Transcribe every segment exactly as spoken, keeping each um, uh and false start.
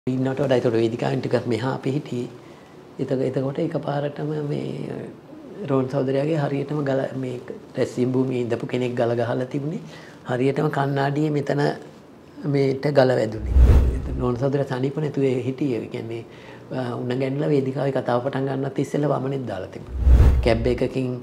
ඉන්නට වඩා ඒතකොට වේදිකාවෙන් ටිකක් මෙහා අපි හිටියේ. එතකොට එතකොට එකපාරටම මේ රෝන් සහෝදරයාගේ හරියටම ගල මේ රැස්වීම භූමියේ ඉඳපු කෙනෙක් ගල ගහලා තිබුණේ. හරියටම කණ්ණාඩියේ මෙතන මේට ගල වැදුනේ. රෝන් සහෝදරයා සනීප නැතුව හිටියේ. ඒ කියන්නේ උණ ගැන්ලා වේදිකාවේ කතාව පටන් ගන්නත් ඉස්සෙල්ලා වමනෙත් දාලා තිබුණා. කැබ් එකකින්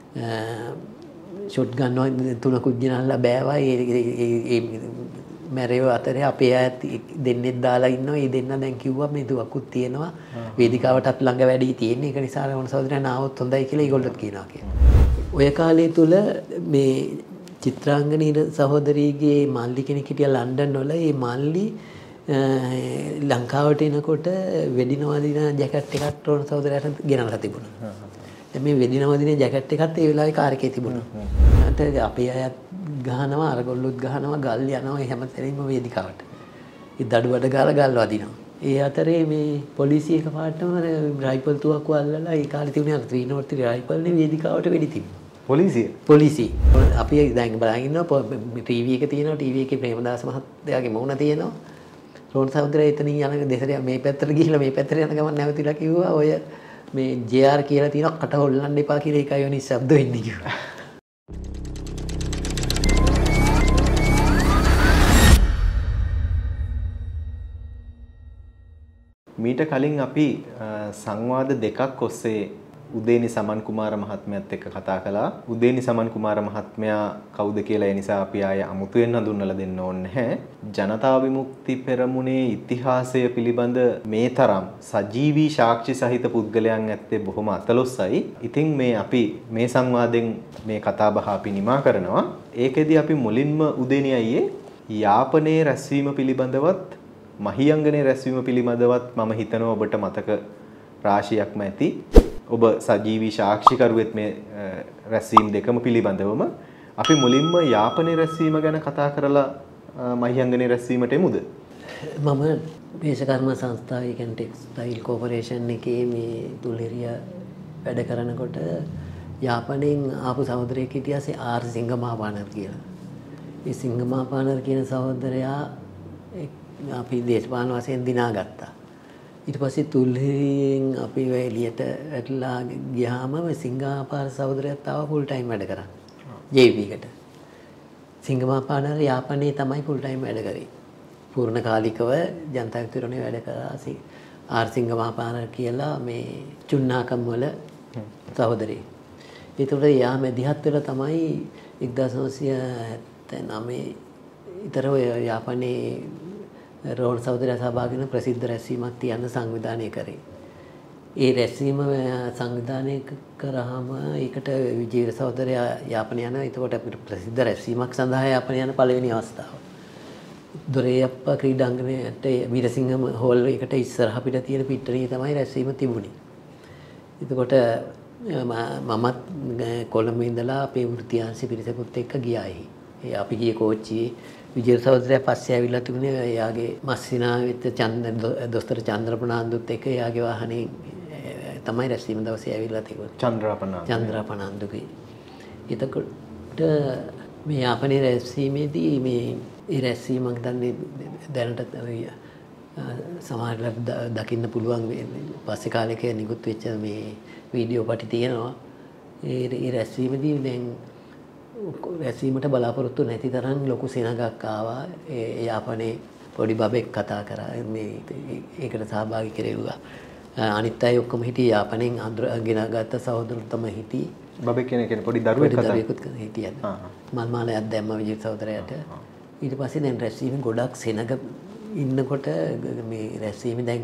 ෂොට් ගන්නවා තුනකුත් ගෙනල්ලා බෑවා. ඒ මැරෙව අතරේ අපේ අයත් දෙන්නෙක් දාලා ඉන්නවා. ඒ දෙන්න දැන් කිව්වා මේ දුවකුත් තියෙනවා. වේදිකාවටත් ළඟ වැඩි තියෙන. ඒක නිසා රෝන් සහෝදරයා නාවොත් හොඳයි කියලා ඒගොල්ලොත් කියනවා කියලා. ඔය කාලය තුල මේ චිත්‍රාංගනී සහෝදරියගේ මල්ලි කෙනෙක් හිටියා ලන්ඩන් වල. ඒ මල්ලි ලංකාවට එනකොට වෙඩි නවදින ජැකට් එකක් රෝන් සහෝදරයාට ගෙනල්ලා තිබුණා. දැන් මේ වෙඩි නවදින ජැකට් එකත් ඒ වෙලාවේ කාර් එකේ තිබුණා. ඊට අපේ අයත් ගහනවා අරගොල්ලොත් ගහනවා ගල් යනවා හැමතැනම වේදිකාවට. ඒ දඩුවට ගාලා ගල් වදිනවා. ඒ අතරේ මේ පොලිසිය එකපාරටම රයිෆල් තුවක්කු අල්ලලා ඒ කාලේ තිබුණේ අර ත්‍රී නෝට් ත්‍රී රයිෆල් නේ වේදිකාවට වෙඩි තිබුණා. පොලිසිය පොලිසිය අපි දැන් බලන් ඉන්නවා ටීවී එක තියෙනවා ටීවී එකේ ප්‍රේමදාස මහත්තයාගේ මුණ තියෙනවා. රෝන් සහෝදරයා එතනින් යන දෙසරේ මේ පැත්තට ගිහිල්ලා මේ පැත්තට යන ගමන් නැවතිලා කිව්වා ඔය මේ ජේ ආර් කියලා තියෙනවා කට හොල්ලන්න එපා කියලා ඒකයි ඔනි ශබ්ද වෙන්නේ කිව්වා. මීට කලින් අපි සංවාද දෙකක් ඔස්සේ උදේනි සමන් කුමාර මහත්මයාත් එක්ක කතා කළා. උදේනි සමන් කුමාර මහත්මයා කවුද කියලා ඒ නිසා අපි ආය අමුතුවෙන් හඳුන්වලා දෙන්න ඕනේ නැහැ. ජනතා විමුක්ති පෙරමුණේ ඉතිහාසය පිළිබඳ මේ තරම් සජීවී සාක්ෂි සහිත පුද්ගලයන් ඇත්තේ බොහොම අතලොස්සයි. ඉතින් මේ අපි මේ සංවාදයෙන් මේ කතා බහ අපි නිමා කරනවා. ඒකෙදි අපි මුලින්ම උදේනි අයියේ යාපනයේ රැස්වීම පිළිබඳවත් මහියංගනේ රැස්වීම පිළිබඳවත් මම හිතනවා ඔබට මතක රාශියක්ම ඇති. ඔබ සජීවී සාක්ෂිකරුවෙත් මේ රැස්වීම දෙකම පිළිබඳවම අපි මුලින්ම යාපනයේ රැස්වීම ගැන කතා කරලා මහියංගනේ රැස්වීමට එමුද? මම වේශකර්ම සංස්ථාවේ කියන්නේ ටෙක්ස්ටයිල් කෝපරේෂන් එකේ මේ තුලිරිය වැඩ කරනකොට යාපනයෙන් ආපු සහෝදරයෙක් හිටියාසේ ආර් සිංගමාපානර් කියලා. ඒ සිංගමාපානර් කියන සහෝදරයා අපි දේශපාලන වශයෙන් දිනාගත්තා. ඊට පස්සේ තුල්හිරියෙන් අපි එළියට ඇట్లా ගියාම සිංගාපාර සහෝදරයාත් ආව ෆුල් ටයිම් වැඩ කරා. ජේ වී එකට. සිංගමාපානර යාපනයේ තමයි ෆුල් ටයිම් වැඩ කරේ. පූර්ණ කාලිකව ජනතා විමුක්තිරෝණේ වැඩ කරා. ආර් සිංගමාපානර කියලා මේ චුන්නාකම් වල සහෝදරයෙක්. ඒතකොට යා මැදිහත් වෙලා තමයි එක්දාස් නවසිය හැත්තෑ නවය ඊතර ඔය යාපනයේ රෝන් සහෝදරයා සහභාගී වෙන ප්‍රසිද්ධ රැස්වීමක් තියන්න සංවිධානය කරේ. ඒ රැස්වීම සංවිධානය කරාම ඒකට විජේවීර සහෝදරයා යාපනය යනවා. එතකොට අපිට ප්‍රසිද්ධ රැස්වීමක් සඳහා යාපනය යන පළවෙනි අවස්ථාව. දොරේයප්පා ක්‍රීඩාංගණයට වීරසිංහ හෝල් එකට ඉස්සරහ පිට තියෙන පිට්ටනියේ තමයි රැස්වීම තිබුණේ. එතකොට මමත් කොළඹ ඉඳලා අපේ වෘත්තියාංශ පිරිසකුත් එක්ක ගියා. ඒ අපි ගියේ කෝච්චියේ විජේවීර සහෝදරයා පස්සේ ඇවිල්ලා තිබුණේ එයාගේ මස්සිනාවෙත් චන්ද දොස්තර චන්ද්‍රප්‍රනාන්දුත් එක්ක එයාගේ වාහනේ තමයි රැස්වීම දවසේ ඇවිල්ලා තිබුණේ. චන්ද්‍රප්‍රනාන්දු චන්ද්‍රප්‍රනාන්දුගේ. එතකොට මේ යාපනයේ රැස්වීමේදී මේ ඒ රැස්වීමක් දන්නේ දැනට සමහරවිට දකින්න පුළුවන් පස්සේ කාලෙක නිකුත් වෙච්ච මේ වීඩියෝ පටි තියෙනවා. ඒ රැස්වීමේදී දැන් රැස්වීමට බලාපොරොත්තු නැති තරම් ලොකු සෙනගක් ආවා. ඒ යාපනයේ පොඩි බබෙක් කතා කරා මේ ඒකට සහභාගී කෙරෙව්වා. අනිත් අය ඔක්කොම හිටියේ යාපනයෙන් අඳුරගෙන ගත්ත සහෝදරයෝ තමයි හිටියේ. බබෙක් කෙනෙක් කෙනෙක් පොඩි දරුවෙක් කතා දරුවෙකුත් හිටියා. මල් මාලයක් දැම්ම විජේ සහෝදරයාට. ඊට පස්සේ දැන් රැස්වීම ගොඩක් සෙනග ඉන්නකොට මේ රැස්වීම දැන්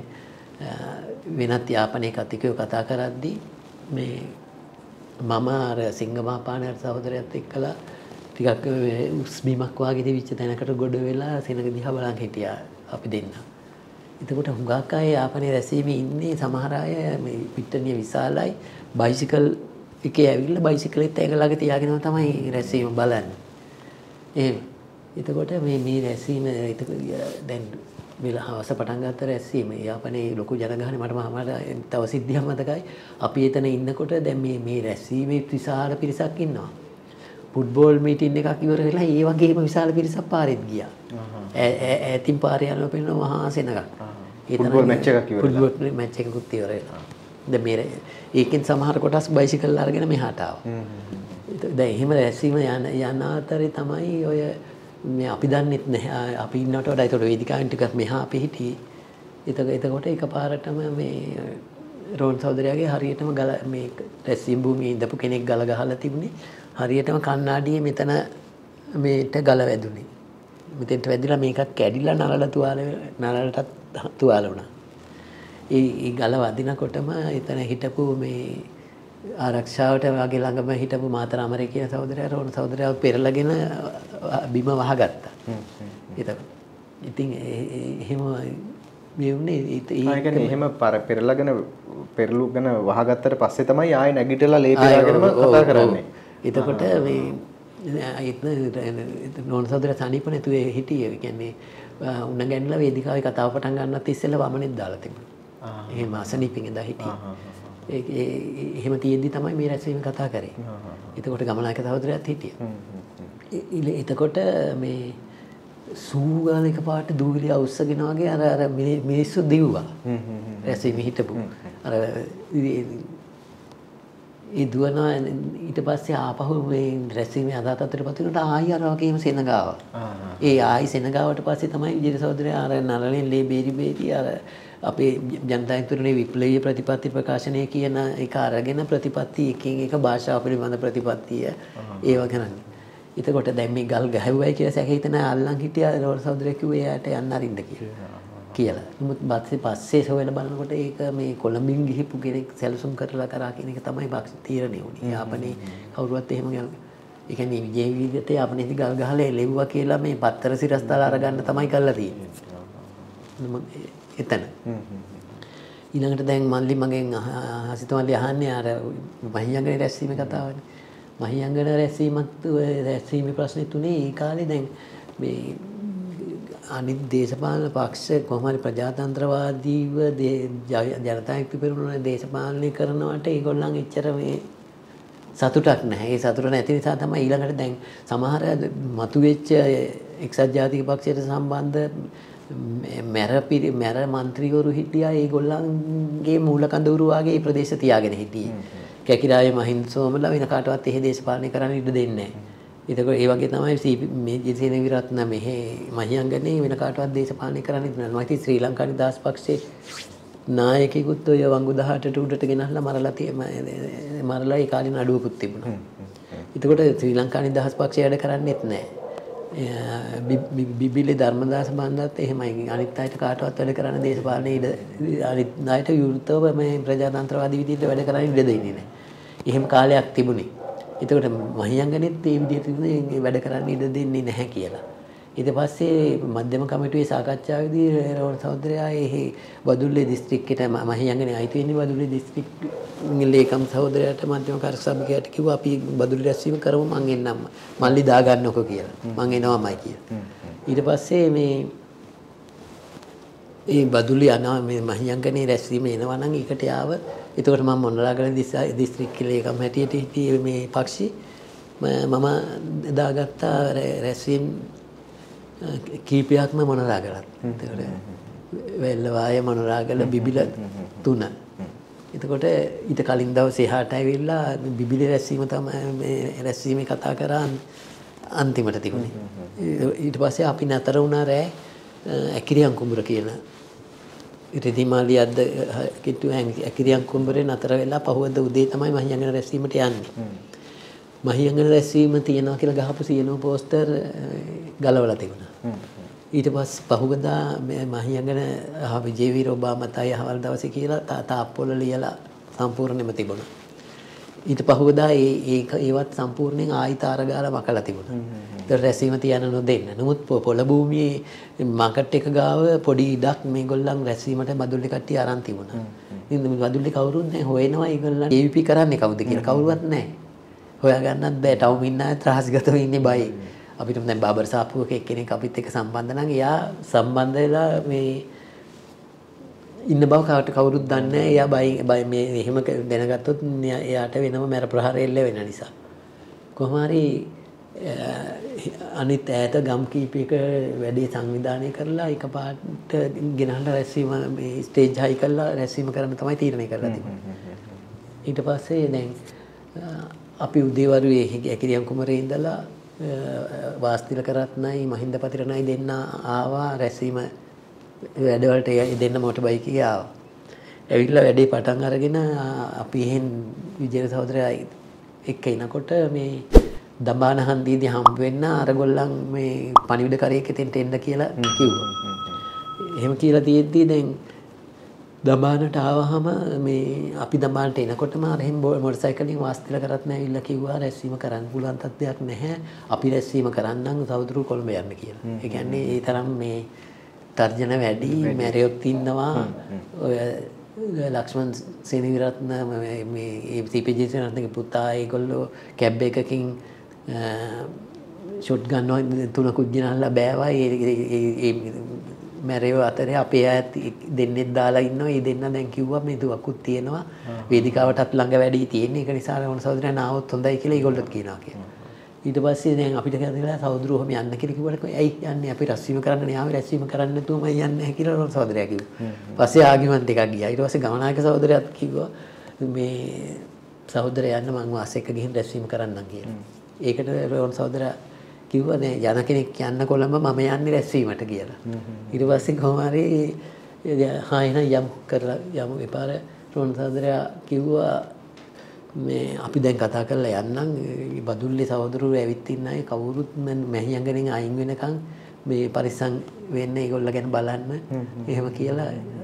වෙනත් යාපනයේ කතිකයෝ කතා කරද්දී මේ මම අර සිංගමාපානර් සහෝදරයාත් එක්කලා ටිකක් උස්බීමක් වාගේ තිබිච්ච තැනකට ගොඩ වෙලා සෙනග දිහා බලන් හිටියා අපි දෙන්න. එතකොට හුඟක් අය යාපනයේ රැස්වීමේ ඉන්නේ සමහර අය මේ පිට්ටනිය විශාලයි බයිසිකල් එකේ ඇවිල්ලා බයිසිකලෙත් ඇඟ තියාගෙන තමයි රැස්වීම බලන්නේ. එහෙම. එතකොට මේ මේ රැස්වීම දැන් වෙලා හවස පටන් ගත්ත රැස්වීම යාපනයේ ලොකු ජනගහනය මට මට තව සිද්ධියක් මතකයි. අපි එතන ඉන්නකොට දැන් මේ මේ රැස්වීමේ විශාල පිරිසක් ඉන්නවා. ෆුට්බෝල් මීටින් එකක් ඉවර වෙලා ඒ වගේම විශාල පිරිසක් පාරෙත් ගියා. ඈතින් පාරේ යනවා පෙන්නන මහා සෙනගක්. ෆුට්බෝල් මැච් එකක් ඉවරලා. ෆුට්බෝල් මැච් එකකුත් ඉවර වෙලා. දැන් මේ ඒකෙන් සමහර කොටස් බයිසිකල් අරගෙන මෙහාට ආවා. දැන් එහෙම රැස්වීම යන යන අතරේ තමයි ඔය මේ අපි දන්නෙත් නැහැ. අපි ඉන්නවට වඩා ඒතකොට වේදිකාවෙන් ටිකක් මෙහා අපි හිටියේ. එතකොට එතකොට එකපාරටම මේ රෝන් සහෝදරයාගේ හරියටම ගල මේ රැස්වීම භූමියේ ඉඳපු කෙනෙක් ගල ගහලා තිබුණේ. හරියටම කණ්ණාඩියේ මෙතන මේට ගල වැදුනේ. මෙතෙන්ට වැදිලා මේකත් කැඩිලා නලල තුවාල නලලටත් තුවාල වුණා. ඒ ඒ ගල වදිනකොටම එතන හිටපු මේ ආරක්ෂාවට වගේ ළඟම හිටපු මාතර අමරේ කියන සහෝදරයා රෝණ සහෝදරයාව පෙරලගෙන බිම වහගත්තා. එතකොට ඉතින් එහෙම මේ උනේ ඒ කියන්නේ එහෙම පෙරලගෙන පෙරලුගෙන වහගත්තට පස්සේ තමයි ආයෙ නැගිටලා ලේපිලාගෙනම කතා කරන්නේ. එතකොට මේ ඒත් රෝණ සහෝදරයා සනීප නැතුව හිටියේ. ඒ කියන්නේ උණ ගැනලා වේදිකාවේ කතාව පටන් ගන්නත් ඉස්සෙල්ලා වමනෙත් දාලා තිබුණා. එහෙම අසනීපෙන් ඉඳලා හිටියේ. ඒ එහෙම තියෙද්දි තමයි මේ රැස්වීම කතා කරේ. එතකොට ගමනායක සහෝදරයාත් හිටියා. එතකොට මේ සූගාල එකපාරට දූවිලි අවුස්සගෙන වගේ අර අර මිනිස්සු දිව්වා. රැස්වීම හිටපු. අර ඒ දුවනවා ඊට පස්සේ ආපහු මේ රැස්වීමේ අදාතතරට පත් වෙනකොට ආයි අර වගේම සෙනගාව. ඒ ආයි සෙනගාවට පස්සේ තමයි විජේත සහෝදරයා අර නලලෙන් ලේ බේරි බේරි අර අපේ ජනතායතුරේ විප්ලවීය ප්‍රතිපත්ති ප්‍රකාශනය කියන එක අරගෙන ප්‍රතිපත්ති එකින් එක භාෂාව පිළිබඳ ප්‍රතිපත්තිය ඒව කරන්නේ. එතකොට දැන් මේ ගල් ගැහුවයි කියලා සැක හිතන අල්ලන් හිටියා රෝල් සහෝදරයා කිව්වේ එයාට යන්න අරින්න කියලා. කියලා. නමුත් පස්සේ පස්සේ හොයලා බලනකොට ඒක මේ කොළඹින් ගිහිපු කෙනෙක් සැලසුම් කරලා කරා කියන එක තමයි බක්ස් තීරණය වුණේ. යාපනේ කවුරුවත් එහෙම ඒ කියන්නේ විජේ විදිහට යාපනේදී ගල් ගහලා එලෙව්වා කියලා මේ පත්තර සිරස්තල අරගන්න තමයි කරලා තියෙන්නේ. එතන ඊළඟට දැන් මල්ලි මගෙන් හසිත මල්ලි අහන්නේ අර මහියංගනේ රැස්වීමේ කතාවනේ. මහියංගන රැස්වීමත් රැස්වීමේ ප්‍රශ්නේ තුනේ ඒ කාලේ දැන් මේ අනිත් දේශපාලන පක්ෂ කොහොම හරි ප්‍රජාතන්ත්‍රවාදීව ජනතායුක්ති පෙරමුණ දේශපාලනය කරනවට ඒගොල්ලන් එච්චර මේ සතුටක් නැහැ. ඒ සතුට නැති නිසා තමයි ඊළඟට දැන් සමහර මතුවෙච්ච එක්සත් ජාතික පක්ෂයට සම්බන්ධ මැර මැර මන්ත්‍රීවරු හිටියා ඒගොල්ලන්ගේ මූල කඳවුරු වාගේ මේ ප්‍රදේශ තියාගෙන හිටියේ. කැකිරාවේ මහින්ද සෝමලා වෙන කාටවත් එහෙ දේශපාලනය කරන්න ඉඩ දෙන්නේ නැහැ. ඒතකොට ඒ වගේ තමයි මේ ජිතේන විරත්න මෙහෙ මහියංගනේ වෙන කාටවත් දේශපාලනය කරන්න ඉඩ නැහැ. මම ශ්‍රී ලංකා නිදහස් පක්ෂයේ නායකයෙකුත් ඔය වංගු දහඅටට උඩට ගෙනල්ලා මරලා තිය මරලා ඒ කාලේ නඩුවකුත් තිබුණා. ඒතකොට ශ්‍රී ලංකා නිදහස් පක්ෂය වැඩ කරන්නේත් නැහැ. බිබිලි ධර්මදාස බණ්ඩාරත් එහෙමයි අනිත් අයට කාටවත් වැඩ කරන්න දේශපාලනේ ඉඩ අනිත් අයට විරුද්ධව මේ ප්‍රජාතන්ත්‍රවාදී විදිහට වැඩ කරන්න ඉඩ දෙන්නේ නැහැ. එහෙම කාලයක් තිබුණේ. එතකොට මහියංගනෙත් මේ විදිහට තිබුණේ වැඩ කරන්න ඉඩ දෙන්නේ නැහැ කියලා. ඊට පස්සේ මධ්‍යම කමිටුවේ සාකච්ඡාවේදී රෝණ සහෝදරයා එහි බදුල්ලේ දිස්ත්‍රික්කයට මහියංගනේ අයිති වෙන්නේ බදුල්ලේ දිස්ත්‍රික් ලේකම් සහෝදරයාට මධ්‍යම කාර්ය සභාවකට කිව්වා අපි බදුල්ලේ රැස්වීම කරමු මං එන්නම් මල්ලි දාගන්නකො කියලා. මං එනවාමයි කියලා. ඊට පස්සේ මේ ඒ බදුල්ලේ යනවා මේ මහියංගනේ රැස්වීම එනවා නම් ඒකට යාව. එතකොට මම මොනරාගල දිස්ත්‍රික් ලේකම් හැටියට හිටියේ මේ පක්ෂි මම දාගත්ත රැස්වීම කීපයක්ම මොනරාගලත්. එතකොට වෙල්ලවාය මොනරාගල බිබිල තුන. එතකොට ඊට කලින් දවසේ එහාට ඇවිල්ලා බිබිලි රැස්වීම තමයි මේ රැස්වීමේ කතා කරා අන්තිමට තිබුණේ. ඊට පස්සේ අපි නතර වුණා රෑ ඇකිරියන් කුඹුර කියන රිදිමාලි අද්ද කිට්ටු ඇකිරියන් කුඹුරේ නතර වෙලා පහුවද උදේ තමයි මහියංගන රැස්වීමට යන්නේ. මහියංගන රැස්වීම තියනවා කියලා ගහපු සියලුම පෝස්ටර් ගලවලා තිබුණා. ඊට පස්සේ පහුවදා මහියංගන විජේවීර ඔබාමතයි අහවල් දවසේ කියලා තාප්පොළ ලියලා සම්පූර්ණයෙන්ම තිබුණා. ඊට පහුවදා ඒ ඒක ඒවත් සම්පූර්ණයෙන් ආයිත අරගාලා මකලා තිබුණා. ඒතර රැස්වීම තියන්න නොදෙන්න. නමුත් පොළ භූමියේ මාකට් එක ගාව පොඩි ඉඩක් මේගොල්ලන් රැස්වීමට බදුල්ලේ කට්ටිය අරන් තිබුණා. ඉතින් බදුල්ලේ කවුරුත් නැහැ හොයනවා ඒගොල්ලන් ඒ වී පී කරන්නේ කවුද කියලා කවුරුවත් නැහැ. හොයාගන්නත් බෑ. ටවුම් ඉන්න අය ත්‍රාසගතව ඉන්නේ බයි. අපිට දැන් බාබර් සාප්පුවක එක්කෙනෙක් අපිත් එක්ක සම්බන්ධ නම් එයා සම්බන්ධ වෙලා මේ ඉන්න බව කාට කවුරුත් දන්නේ නැහැ. එයා බයි බයි මේ එහෙම දැනගත්තොත් එයාට වෙනම මර ප්‍රහාරය එල්ල වෙන නිසා. කොහොම හරි අනිත් ඈත ගම් කීපයක වැඩි සංවිධානය කරලා එකපාරට ගෙනහලා රැස්වීම මේ ස්ටේජ් හයි කරලා රැස්වීම කරන්න තමයි තීරණය කරලා තිබුණේ. ඊට පස්සේ දැන් අපි උදේවරුේ ඇකිරියම් කුමරේ ඉඳලා වාස්තිල කරත්නයි මහින්ද පතිරණයි දෙන්න ආවා රැස්වීම වැඩවලට දෙන්න මොටර් බයිකේ ආවා. ඇවිල්ලා වැඩේ පටන් අරගෙන අපි එහෙන් විජේර සහෝදරයා එක්ක එනකොට මේ දඹාන හන්දියේදී හම්බ වෙන්න අරගොල්ලන් මේ පණිවිඩ කරේක එතෙන්ට එන්න කියලා කිව්වා. එහෙම කියලා තියෙද්දි දැන් දඹානට ආවහම මේ අපි දඹානට එනකොටම අර එහෙම මොටර් සයිකලින් වාස්තිල කරත්න ඇවිල්ලා කිව්වා රැස්වීම කරන්න පුළුවන් තත්ත්වයක් නැහැ. අපි රැස්වීම කරන්නම් සහෝදරු කොළඹ යන්න කියලා. ඒ කියන්නේ ඒ තරම් මේ තර්ජන වැඩි මැරියොත් ඉන්නවා. ඔය ලක්ෂ්මන් සේනවිරත්න මේ සීපීජී සේනරත්නගේ පුතා ඒගොල්ලෝ කැබ් එකකින් ෂොට් ගන්නවා තුනකුත් ගෙනල්ලා බෑවා. ඒ මැරෙව අතරේ අපේ අයත් දෙන්නෙක් දාලා ඉන්නවා. ඒ දෙන්න දැන් කිව්වා මේ දුවකුත් තියෙනවා වේදිකාවටත් ළඟ වැඩි තියෙන්නේ. ඒක නිසා ඕන සහෝදරයන් ආවොත් හොඳයි කියලා ඒගොල්ලොත් කියනවා කියලා. ඊට පස්සේ දැන් අපිට කියලා සහෝදරෝ ඔහම යන්න කියලා කිව්වට ඇයි යන්නේ අපි රැස්වීම කරන්න යාවේ රැස්වීම කරන්න නැතුවම යන්නේ නැහැ කියලා ඕන සහෝදරයා කිව්වා. පස්සේ ආගිමන්ට් එකක් ගියා. ඊට පස්සේ ගමනායක සහෝදරයාත් කිව්වා මේ සහෝදරයා යන්න මං වාස් එක්ක ගිහින් රැස්වීම කරන්නම් කියලා. ඒකට ඕන සහෝදරයා කිව්වා දැන් යන කෙනෙක් යන්න කොළඹ මම යන්නේ රැස්වීමට කියලා. ඊට පස්සේ කොහොම හරි හා එන යම් කරලා යමු එපාර රෝණ සහෝදරයා කිව්වා මේ අපි දැන් කතා කරලා යන්නම් බදුල්ලේ සහෝදරවරු ඇවිත් ඉන්න අය කවුරුත් මැහියංගනෙන් අයින් වෙනකන් මේ පරිස්සම් වෙන්න ඒගොල්ලෝ ගැන බලන්න එහෙම කියලා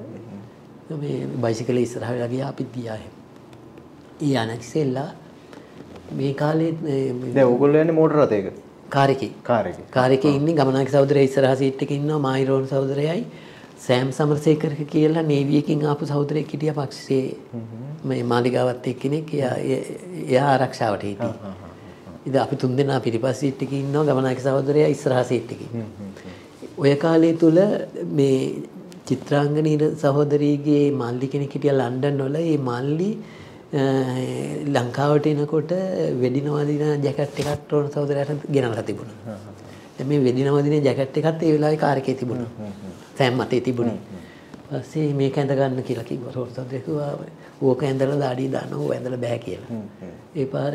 මේ බයිසිකලේ ඉස්සරහ වෙලා ගියා අපිත් ගියා එහෙම. ඊ අනක්සෙල්ලා මේ කාලේ දැන් ඕගොල්ලෝ යන්නේ මෝටර රථයක. කාර් එකේ. කාර් එකේ. කාර් එකේ ඉන්නේ ගමනායක සහෝදරයා ඉස්සරහා සීට් එකේ ඉන්නවා මායිරෝන් සහෝදරයයි සෑම් සමරසේකර කියලා නේවි එකකින් ආපු සහෝදරයෙක් හිටියා පක්ෂේ මේ මාලිගාවත් එක්කෙනෙක් එයා ආරක්ෂාවට හිටියේ. ඉතින් අපි තුන් දෙනා පිටිපස්ස සීට් එකේ ඉන්නවා ගමනායක සහෝදරයා ඉස්සරහා සීට් එකේ. ඔය කාලය තුල මේ චිත්‍රාංගනී සහෝදරියගේ මල්ලි කෙනෙක් හිටියා ලන්ඩන් වල. ඒ මල්ලි ලංකාවට එනකොට වෙඩිනවදින ජැකට් එකක් රෝණ සහෝදරයාට ගෙනල්ලා තිබුණා. දැන් මේ වෙඩිනවදින ජැකට් එකත් ඒ වෙලාවේ කාර් එකේ තිබුණා. සෑම් මතේ තිබුණේ. පස්සේ මේක ඇඳ ගන්න කියලා කිව්වා. රෝණ සහෝදරයා කිව්වා ඕක ඇඳලා දාඩිය දානවා ඕක ඇඳලා බෑ කියලා. ඒ පාර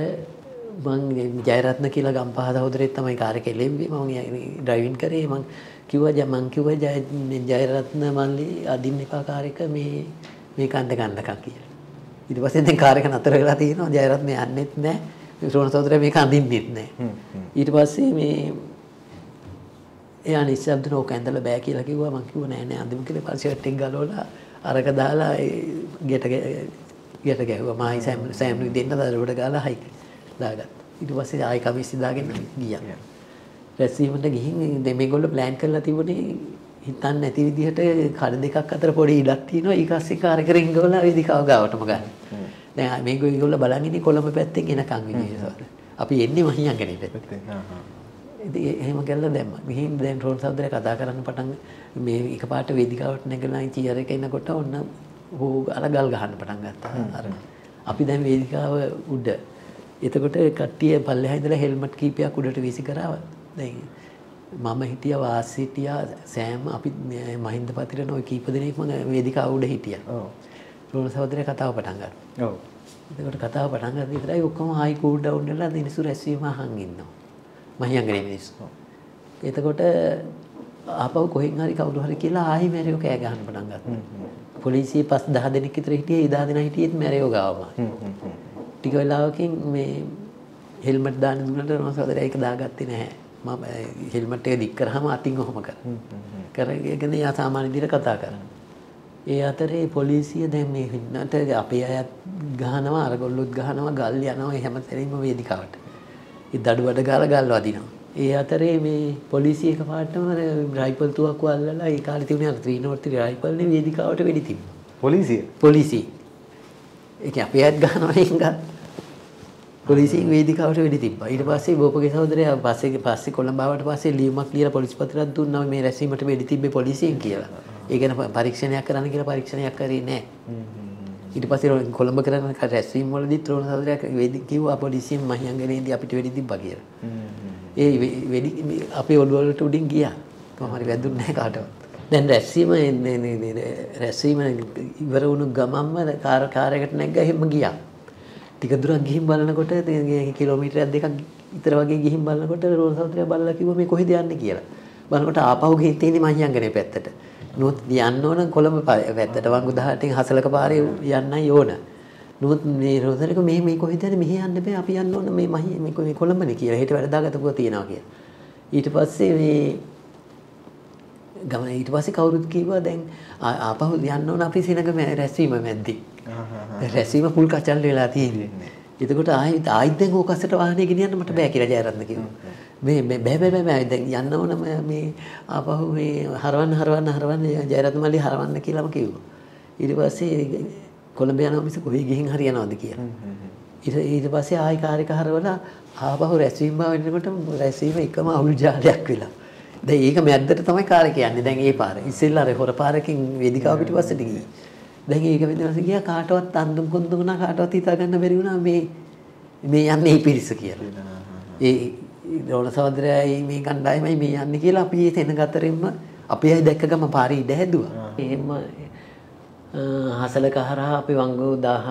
මං ජයරත්න කියලා ගම්පහ සහෝදරයෙක් තමයි කාර් එකේ ලෙව්වේ. මම ඩ්‍රයිවිං කරේ. මං කිව්වා මං කිව්වා ජයරත්න මල්ලි අදින්න එපා කාර් එක මේ මේක අඳ ගන්නකම් කියලා. ඊට පස්සේ දැන් කාර් එක නතර වෙලා තියෙනවා. ජයරත්න යන්නෙත් නැහැ. රෝණ සහෝදරයා මේක අඳින්නෙත් නැහැ. ඊට පස්සේ මේ එයා නිශ්ශබ්දව ඕක ඇඳලා බෑ කියලා කිව්වා. මං කිව්වා නෑ නෑ අඳිමු කියලා පල්ෂර්ට් එක ගලවලා අරක දාලා ගෙට ගෙට ගැහුවා. මායි සෑම් සෑම් දෙන්න දරුවට ගාලා හයි දාගත්තා. ඊට පස්සේ ආයි කමිස්සි දාගෙන ගියා. රැස්වීමට ගිහින් මේගොල්ලෝ ප්ලෑන් කරලා තිබුණේ හිතන්නේ නැති විදිහට කඩ දෙකක් අතර පොඩි ඉඩක් තියෙනවා. ඊකස්සේ කාර් එක රින්ගවලා වේදිකාව ගාවටම ගන්න. දැන් මේගොල්ලෝ බලන් ඉන්නේ කොළඹ පැත්තෙන් එනකන් විදිහට. අපි එන්නේ මහියංගනේ පැත්තෙන්. ඉතින් එහෙම කරලා දැම්මා. ගිහින් දැන් රෝණ සහෝදරයා කතා කරන්න පටන් මේ එකපාරට වේදිකාවට නැගලා චියර් එක එනකොට ඔන්න ඌ අර ගල් ගහන්න පටන් ගත්තා. අර අපි දැන් වේදිකාව උඩ. එතකොට කට්ටිය පල්ලෙහා ඉඳලා හෙල්මට් කීපයක් උඩට වීසි කරා. දැන් මම හිටියා වාස් හිටියා සෑම් අපි මහින්ද පතිරණ ওই කීප දෙනෙක්ම වේදිකාව උඩ හිටියා. ඔව්. රෝණ සහෝදරයා කතාව පටන් ගත්තා. ඔව්. එතකොට කතාව පටන් ගන්න විතරයි ඔක්කොම හයි කූල් ඩවුන් වෙලා දිනසු රැස්වීම අහන් ඉන්නවා. මහියංගනේ මිනිස්සු. එතකොට ආපහු කොහෙන් හරි කවුරු හරි කියලා ආයි මැරියෝ කෑ ගහන්න පටන් ගත්තා. පොලිසිය පස් දහ දෙනෙක් විතර හිටියේ. ඒ දහ දෙනා හිටියෙත් මැරියෝ ගාවම. ටික වෙලාවකින් මේ හෙල්මට් දාන්න දුන්නට රෝණ සහෝදරයා ඒක දාගත්තේ නැහැ. මම හෙල්මට් එක දික් කරාම අතින් ඔහොම කරා. කරගෙන යා සාමාන්‍ය විදිහට කතා කරා. ඒ අතරේ පොලිසිය දැන් මේ හින්නට අපේ අයත් ගහනවා අරගොල්ලොත් ගහනවා ගල් යනවා හැමතැනින්ම වේදිකාවට. ඒ දඩුවට ගාලා ගල් වදිනවා. ඒ අතරේ මේ පොලිසිය එකපාරටම රයිෆල් තුවක්කුව අල්ලලා ඒ කාලේ තිබුණේ අර ත්‍රී නෝට් ත්‍රී රයිෆල් නේ වේදිකාවට වෙඩි තිබ්බා. පොලිසිය පොලිසිය ඒක අපේ අයත් ගහනවා නේද? පොලිසියෙන් වේදිකාවට වෙඩි තිබ්බා. ඊට පස්සේ බෝපගේ සහෝදරයා පස්සේ පස්සේ කොළඹ ආවට පස්සේ ලියුමක් ලියලා පොලිස් පත්‍රයක් දුන්නා මේ රැස්වීමට වෙඩි තිබ්බේ පොලිසියෙන් කියලා. ඒ ගැන පරීක්ෂණයක් කරන්න කියලා පරීක්ෂණයක් කරේ නැහැ. ඊට පස්සේ කොළඹ කරන රැස්වීම වලදී රෝණ සහෝදරයා වේදි කිව්වා පොලිසියෙන් මහියංගනේදී අපිට වෙඩි තිබ්බා කියලා. ඒ වෙඩි අපේ ඔළුව වලට උඩින් ගියා. කොහොම හරි වැදුන්නේ නැහැ කාටවත්. දැන් රැස්වීම රැස්වීම ඉවර වුණු ගමන්ම කාර් කාර් එකට නැග්ගා එහෙම ගියා. ටික දුරක් ගිහින් බලනකොට කිලෝමීටරයක් දෙකක් විතර වගේ ගිහින් බලනකොට රෝහණ සහෝදරයා බලලා කිව්වා මේ කොහෙද යන්නේ කියලා. බලනකොට ආපහු ගිහින් තියෙන්නේ මහියංගනේ පැත්තට. නමුත් යන්න ඕන කොළඹ පැත්තට වංගු දහටෙන් හසලක පාරේ යන්නයි ඕන. නමුත් මේ රෝහණක මේ මේ කොහෙද යන්නේ මෙහෙ යන්න බෑ අපි යන්න ඕන මේ මහි මේ කොළඹනේ කියලා. හෙට වැඩ දාගත්තකුවා තියනවා කියලා. ඊට පස්සේ මේ ගම ඊට පස්සේ කවුරුත් කිව්වා දැන් ආපහු යන්න ඕන අපි සෙනඟ රැස්වීම මැද්දේ. රැස්වීම පුල් කචල් වෙලා තියෙන්නේ. එතකොට ආයෙත් ආයෙත් දැන් ඕකස්සට වාහනේ ගෙනියන්න මට බෑ කියලා ජයරත්න කිව්වා. මේ මේ බෑ බෑ බෑ දැන් යන්න ඕන මේ ආපහු මේ හරවන්න හරවන්න හරවන්න ජයරත්න මල්ලි හරවන්න කියලාම කිව්වා. ඊට පස්සේ කොළඹ යනවා මිස කොහේ ගිහින් හරියනවද කියලා. ඊට ඊට පස්සේ ආයෙ කාර් එක හරවලා ආපහු රැස්වීම වෙනකොට රැස්වීම එකම අවුල් ජාලයක් වෙලා. දැන් ඒක මැද්දට තමයි කාර් එක යන්නේ. දැන් ඒ පාර. ඉස්සෙල්ලා අර හොර පාරකින් වේදිකාව පිටිපස්සට ගියේ. දැන් ඒක වෙනවස ගියා කාටවත් අඳුම් කොඳුම් වුණා කාටවත් හිතා ගන්න බැරි වුණා මේ මේ යන්නේ මේ පිරිස කියලා. ඒ රෝහණ සහෝදරයයි මේ කණ්ඩායමයි මේ යන්නේ කියලා අපි ඒ තැන ගතරින්ම අපි අය දැක්ක ගම පාරේ ඉඩ හැදුවා. එහෙම හසලක හරහා අපි වංගු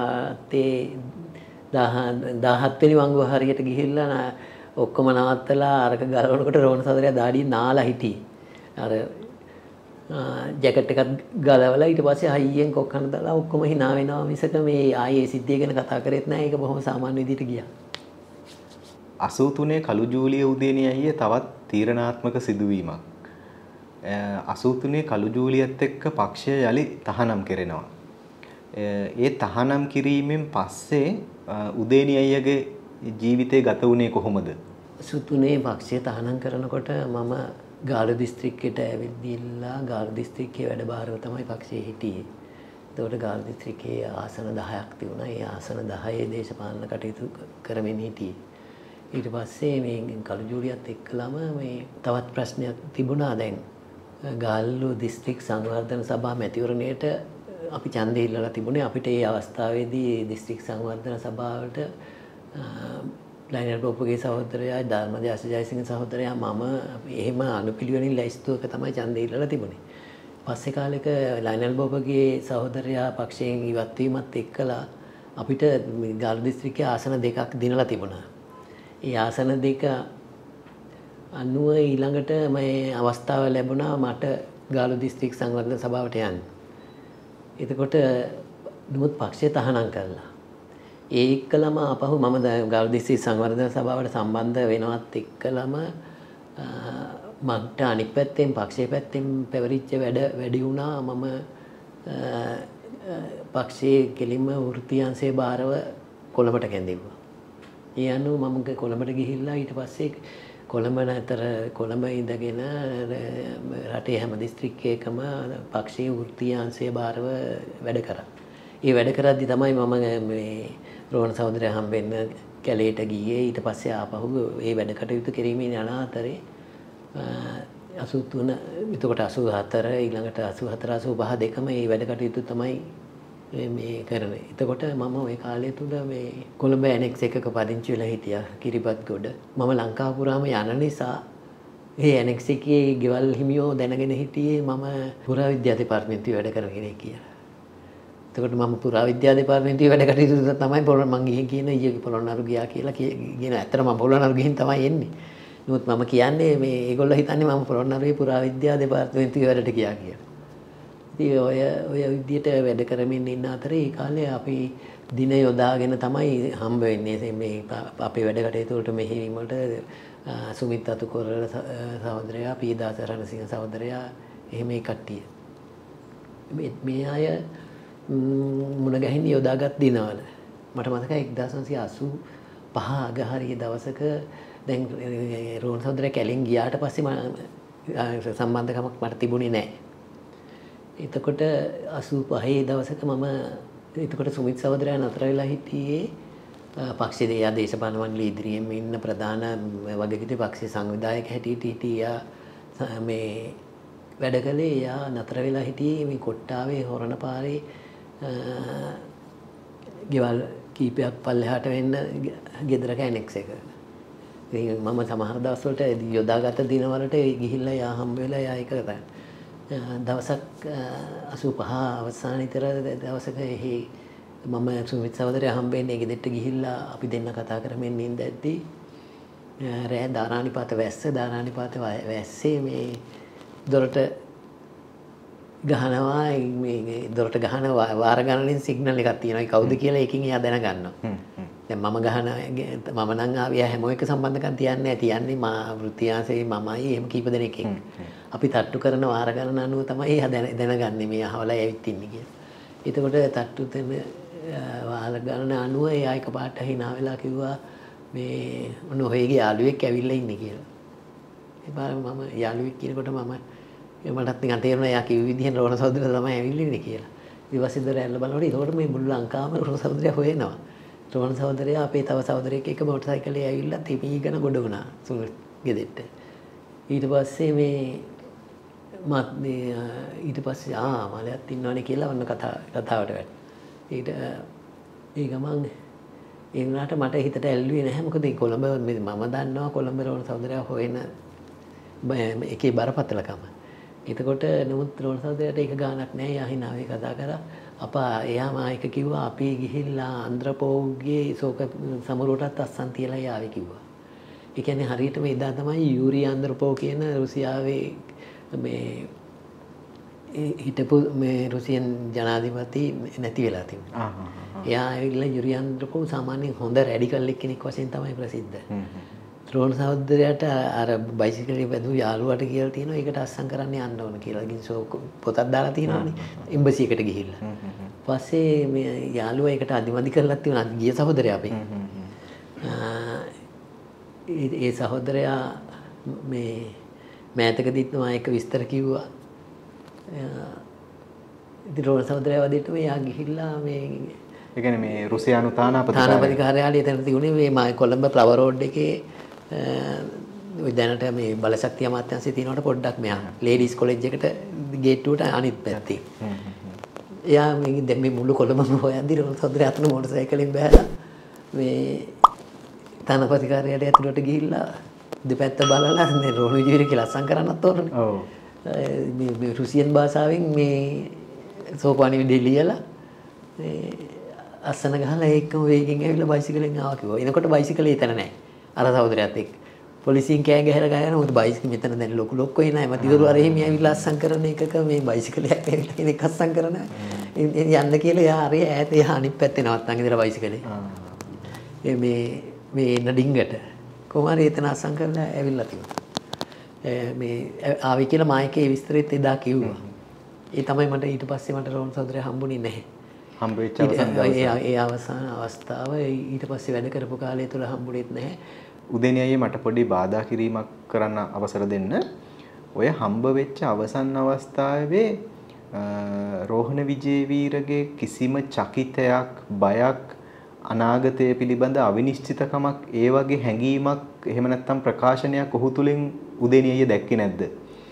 දහහත් වෙනි වංගුව හරියට ගිහිල්ලා ඔක්කොම නවත්තලා අරක ගලවනකොට රෝහණ සහෝදරයා දාඩිය නාලා හිටියේ. අර ජැකට් එකත් ගලවලා ඊට පස්සේ හයියෙන් කොක්කන දාලා ඔක්කොම hina වෙනවා මිසක මේ ආයේ සිද්ධිය ගැන කතා කරෙත් නැහැ. ඒක බොහොම සාමාන්‍ය විදිහට ගියා. අසූ තුනේ කළු ජූලිය උදේනිය අයියේ තවත් තීරණාත්මක සිදුවීමක්. අසූ තුනේ කළු ජූලියත් එක්ක පක්ෂය යලි තහනම් කරනවා. ඒ තහනම් කිරීමෙන් පස්සේ උදේනිය අයියගේ ජීවිතේ ගත වුණේ කොහොමද? අසූ තුනේ පක්ෂය තහනම් කරනකොට මම ගාල්ල දිස්ත්‍රික්කයට ඇවිල්ලා ගාල්ල දිස්ත්‍රික්කයේ වැඩභාරව තමයි පක්ෂයේ හිටියේ. එතකොට ගාල්ල දිස්ත්‍රික්කයේ ආසන දහයක් තිබුණා. ඒ ආසන දහයේ දේශපාලන කටයුතු කරමින් හිටියේ. ඊට පස්සේ මේ කළු ජූලියත් එක්කලම මේ තවත් ප්‍රශ්නයක් තිබුණා. දැන් ගාල්ල දිස්ත්‍රික් සංවර්ධන සභා මැතිවරණයට අපි ඡන්දය ඉල්ලලා තිබුණේ. අපිට ඒ අවස්ථාවේදී දිස්ත්‍රික් සංවර්ධන සභාවට ලයිනල් බෝපගේ සහෝදරයා ධර්මජාස ජයසිංහ සහෝදරයා මම එහෙම අනුපිළිවෙලින් ලැයිස්තුවක තමයි ඡන්දය ඉල්ලලා තිබුණේ. පස්සේ කාලෙක ලයිනල් බෝපගේ සහෝදරයා පක්ෂයෙන් ඉවත් වීමත් එක්කලා අපිට ගාල්ල දිස්ත්‍රික්කයේ ආසන දෙකක් දිනලා තිබුණා. ඒ ආසන දෙක අනුව ඊළඟට මේ අවස්ථාව ලැබුණා මට ගාල්ල දිස්ත්‍රික් සංවර්ධන සභාවට යන්න. එතකොට දුමුත් පක්ෂය තහනම් කළා. ඒ එක්කලම අපහු මම ගාල්ල දිස්ත්‍රික් සංවර්ධන සභාවට සම්බන්ධ වෙනවත් එක්කලම මට අනිත් පැත්තෙන් පක්ෂයේ පැත්තෙන් පැවරිච්ච වැඩ වැඩි වුණා. මම පක්ෂයේ කෙලින්ම වෘත්තීය අංශයේ භාරව කොළඹට කැඳෙව්වා. ඒ අනුව මම කොළඹට ගිහිල්ලා ඊට පස්සේ කොළඹ නතර කොළඹ ඉඳගෙන රටේ හැම දිස්ත්‍රික්කයකම පක්ෂයේ වෘත්තීය අංශයේ භාරව වැඩ කරා. ඒ වැඩ කරද්දි තමයි මම මේ රෝහණ සහෝදරයා හම්බෙන්න කැලේට ගියේ. ඊට පස්සේ ආපහු ඒ වැඩ කටයුතු කිරීමේ යන අතරේ අසූ තුන එතකොට අසූ හතර ඊළඟට අසූ හතර අසූ පහ දෙකම මේ වැඩ කටයුතු තමයි මේ කරන්නේ. එතකොට මම ওই කාලය තුල මේ කොළඹ ඇනෙක්ස් එකක පදිංචි වෙලා හිටියා කිරිබත් ගොඩ. මම ලංකාව පුරාම යන නිසා ඒ ඇනෙක්ස් එකේ ගෙවල් හිමියෝ දැනගෙන හිටියේ මම පුරාවිද්‍යා දෙපාර්තමේන්තුවේ වැඩ කරන කෙනෙක් කියලා. එතකොට මම පුරාවිද්‍යා දෙපාර්තමේන්තුවේ වැඩ කටයුතු තමයි පොළොන් මං ගිහින් කියන ඊයේ පොළොන්නරු ගියා කියලා කියන. ඇත්තට මම පොළොන්නරු ගිහින් තමයි එන්නේ. නමුත් මම කියන්නේ මේ ඒගොල්ලෝ හිතන්නේ මම පොළොන්නරුවේ පුරාවිද්‍යා දෙපාර්තමේන්තුවේ වැඩට ගියා කියලා. ඉතින් ඔය ඔය විදියට වැඩ කරමින් ඉන්න අතරේ ඒ කාලේ අපි දින යොදාගෙන තමයි හම්බ වෙන්නේ මේ අපේ වැඩ කටයුතු වලට මෙහෙයීම වලට සුමිත් අතුකොරල සහෝදරයා පීදාස රණසිංහ සහෝදරයා එහෙම ඒ කට්ටිය. මේ අය මුණ ගැහින්න යොදාගත් දිනවල මට මතකයි එක්දාස් නවසිය අසූ පහ අගහරිය දවසක දැන් රෝහණ සහෝදරයා කැලෙන් ගියාට පස්සේ මම සම්බන්ධකමක් මට තිබුණේ නැහැ. එතකොට අසූ පහේ දවසක මම එතකොට සුමිත් සහෝදරයා නතර වෙලා හිටියේ පක්ෂයේ එයා දේශපාලන මණ්ඩලයේ ඉදිරියෙන් ඉන්න ප්‍රධාන වගකීම් පක්ෂයේ සංවිධායක හැටියට හිටියා. මේ වැඩ කළේ එයා නතර වෙලා හිටියේ මේ කොට්ටාවේ හොරණ පාරේ ගෙවල් කීපයක් පල්ලෙහාට වෙන්න ගෙදරක ඇනෙක්ස් එක. මම සමහර දවස්වලට යොදාගත දිනවලට ගිහිල්ලා යා හම්බ වෙලා යා එක දවසක් අසූපහ අවසාන විතර දවසක එහි මම සුමිත් සහෝදරයා හම්බෙන්නේ ගෙදරට ගිහිල්ලා අපි දෙන්න කතා කරමින් ඉඳද්දී රෑ දාරානිපාත වැස්ස දාරානිපාත වැස්සේ මේ දොරට ගහනවා මේ දොරට ගහන වාර ගණනින් සිග්නල් එකක් තියෙනවා. ඒ කවුද කියලා ඒකින් එයා දැනගන්නවා. දැන් මම ගහන මම නම් ආවිය හැම එක සම්බන්ධකම් තියන්නේ නැහැ. තියන්නේ මා වෘත්තියාංශේ මමයි එහෙම කීප දෙනෙක්ෙන්. අපි තට්ටු කරන වාර ගණන අනුව තමයි එයා දැනගන්නේ මේ අහවලා ඇවිත් ඉන්නේ කියලා. එතකොට තට්ටු දෙන වාර ගණන අනුව එයා එකපාරට hina වෙලා කිව්වා මේ ඔන්න ඔයගේ යාළුවෙක් ඇවිල්ලා ඉන්නේ කියලා. ඒ පාර මම යාළුවෙක් කියනකොට මම මටත් නිකන් තේරුණා එයා කිව්ව විදිහෙන් රෝණ සහෝදරයා තමයි ඇවිල්ලා ඉන්නේ කියලා. ඊපස්සේ දර ඇල්ල බලනකොට ඒකට මේ මුළු ලංකාවම රෝණ සහෝදරයා හොයනවා. රෝණ සහෝදරයා අපේ තව සහෝදරයෙක් එක්ක මොටර් සයිකලේ ඇවිල්ලා තිපීගෙන ගොඩ වුණා සුනිත් ගෙදෙට්ට. ඊට පස්සේ මේ මත් මේ ඊට පස්සේ ආ මලයක් ඉන්නවනේ කියලා ඔන්න කතා කතාවට වැටෙනවා. ඊට ඒ ගමන් ඒ වුණාට මට හිතට ඇල්ලුවේ නැහැ. මොකද මේ කොළඹ මම දන්නවා කොළඹ රෝණ සහෝදරයා හොයන එකේ බරපතලකම. එතකොට නමුත් රෝණ සහෝදරයාට ඒක ගානක් නැහැ. යා හිනාවේ කතා කරා. අපා එයා මායික කිව්වා අපි ගිහිල්ලා අන්ද්‍රපෝගේ ශෝක සමරුවටත් අස්සන් තියලා යාවේ කිව්වා. ඒ කියන්නේ හරියටම එදා තමයි යූරි අන්ද්‍රපෝ කියන රුසියාවේ මේ හිටපු මේ රුසියන් ජනාධිපති නැති වෙලා තිබුණා. එයා ඇවිල්ලා යූරි අන්ද්‍රපෝ සාමාන්‍යයෙන් හොඳ රැඩිකල් කෙනෙක් වශයෙන් තමයි ප්‍රසිද්ධ. රෝණ සහෝදරයාට අර බයිසිකලේ වැදු යාළුවාට කියලා තියෙනවා ඒකට අස්සම් කරන්න යන්න ඕන කියලා. ඉතින් ෂෝක් පොතක් දාලා තියෙනවානේ එම්බසි එකට ගිහිල්ලා. පස්සේ මේ යාළුවා ඒකට අදිමදි කරලා තියෙනවා ගිය සහෝදරයා අපේ. ඒ සහෝදරයා මේ මෑතකදීත් මම එක විස්තර කිව්වා. ඉතින් රෝණ සහෝදරයා වදිට මේ යා ගිහිල්ලා මේ ඒ කියන්නේ මේ රුසියානු තානාපති තානාපති කාර්යාලයේ එතන තිබුණේ මේ මා කොළඹ ෆ්ලවර් රෝඩ් එකේ ඔය දැනට මේ බලශක්ති අමාත්‍යාංශයේ තියෙනවට පොඩ්ඩක් මෙහා ලේඩීස් කොලෙජ් එකට ගේට්ටුවට අනිත් පැත්තේ. එයා මේ දැන් මේ මුළු කොළඹම හොයද්දි රෝණ සහෝදරයා අතන මොටර් සයිකලෙන් බැලලා මේ තානාපති කාර්යාලය ඇතුළට ගිහිල්ලා දෙපැත්ත බලලා මේ රෝණ විජේවීර කියලා අස්සම් කරන්නත් ඕනනේ. ඔව්. මේ රුසියන් භාෂාවෙන් මේ සෝපානි විදිහේ ලියලා මේ අස්සන ගහලා ඒකම වේගෙන් ඇවිල්ලා බයිසිකලෙන් ආවා කිව්වා. එනකොට බයිසිකලේ එතන නැහැ. අර සහෝදරයාත් එක්ක. පොලිසියෙන් කෑ ගහලා ගහනවා. මොකද බයිසිකල් මෙතන දැන් ලොකු ලොක්කෝ එනවා. එම දිවරු අර එහෙම ඇවිල්ලා අස්සම් කරන එකක මේ බයිසිකලයක් ඇවිල්ලා කෙනෙක් අස්සම් කරනවා. යන්න කියලා යා අර ඈත යා අනිත් පැත්තේ නවත්තන් ඉඳලා බයිසිකලේ. මේ මේ නඩින්ගට කොහොමද එතන අස්සම් කරලා ඇවිල්ලා තිබුණා. මේ ආවි කියලා මායිකේ විස්තරෙත් එදා කිව්වා. ඒ තමයි මට ඊට පස්සේ මට රෝණ සහෝදරයා හම්බුනේ නැහැ. හම්බ වෙච්ච අවසන් දවසේ ඒ අවසාන අවස්ථාව ඊට පස්සේ වැඩ කරපු කාලය තුල හම්බුනේත් නැහැ. උදේනි අයියේ මට පොඩි බාධා කිරීමක් කරන්න අවසර දෙන්න. ඔය හම්බ වෙච්ච අවසන් අවස්ථාවේ රෝහණ විජේවීරගේ කිසිම චකිතයක් බයක් අනාගතය පිළිබඳ අවිනිශ්චිතකමක් ඒ වගේ හැඟීමක් එහෙම නැත්නම් ප්‍රකාශනයක් ඔහු තුලින් උදේනි අයියේ දැක්කේ නැද්ද?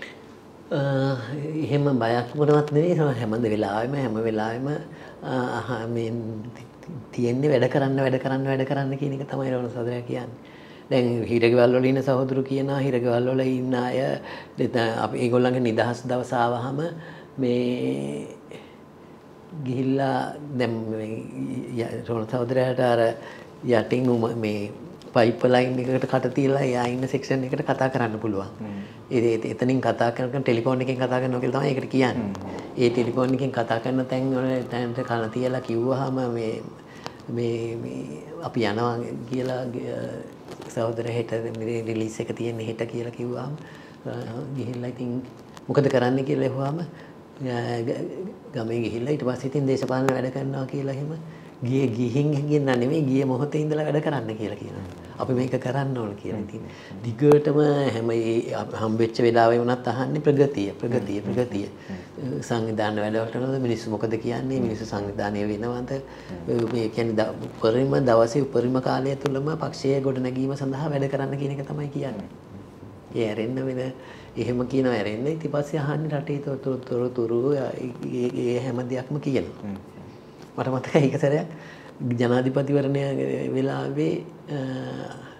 එහෙම බයක් මොනවත් නෙවෙයි හැම වෙලාවෙම හැම වෙලාවෙම මේ තියෙන්නේ වැඩ කරන්න වැඩ කරන්න වැඩ කරන්න කියන එක තමයි රෝණ සහෝදරයා කියන්නේ. දැන් හිරගෙවල් වල ඉන්න සහෝදරු කියනවා හිරගෙවල් වල ඉන්න අය අපි ඒගොල්ලන්ගේ නිදහස් දවස ආවහම මේ ගිහිල්ලා දැන් රෝණ සහෝදරයාට අර යටින් මේ පයිප් ලයින් එකකට කට තියලා එයා ඉන්න සෙක්ෂන් එකට කතා කරන්න පුළුවන්. ඒ එතනින් කතා කරන ටෙලිෆෝන් එකෙන් කතා කරනවා කියලා තමයි ඒකට කියන්නේ. ඒ ටෙලිෆෝන් එකෙන් කතා කරන තැන් වල තැනට කන තියලා කිව්වහම මේ මේ අපි යනවා කියලා සහෝදර හෙට රිලීස් එක තියෙන හෙට කියලා කිව්වහම ගිහිල්ලා ඉතින් මොකද කරන්න කියලා ඇහුවාම ගමේ ගිහිල්ලා ඊට පස්සේ ඉතින් දේශපාලන වැඩ කරනවා කියලා එහෙම ගියේ ගිහින් ගින්න නෙමෙයි ගියේ මොහොතේ ඉඳලා වැඩ කරන්න කියලා කියනවා. අපි මේක කරන්න ඕන කියලා. ඉතින් දිගටම හැම හම්බෙච්ච වෙලාවෙ වුණත් අහන්නේ ප්‍රගතිය ප්‍රගතිය ප්‍රගතිය. සංවිධාන වැඩවලට මිනිස්සු මොකද කියන්නේ? මිනිස්සු සංවිධානය වෙනවද? මේ කියන්නේ උපරිම දවසේ උපරිම කාලය තුලම පක්ෂයේ ගොඩනැගීම සඳහා වැඩ කරන්න කියන එක තමයි කියන්නේ. ඒ ඇරෙන්න වෙන එහෙම කියනවා ඇරෙන්න. ඊට පස්සේ අහන්නේ රටේ තොරතුරු ඒ හැම දෙයක්ම කියනවා. මට මතකයි එක සැරයක් ජනාධිපතිවරණය වෙලාවේ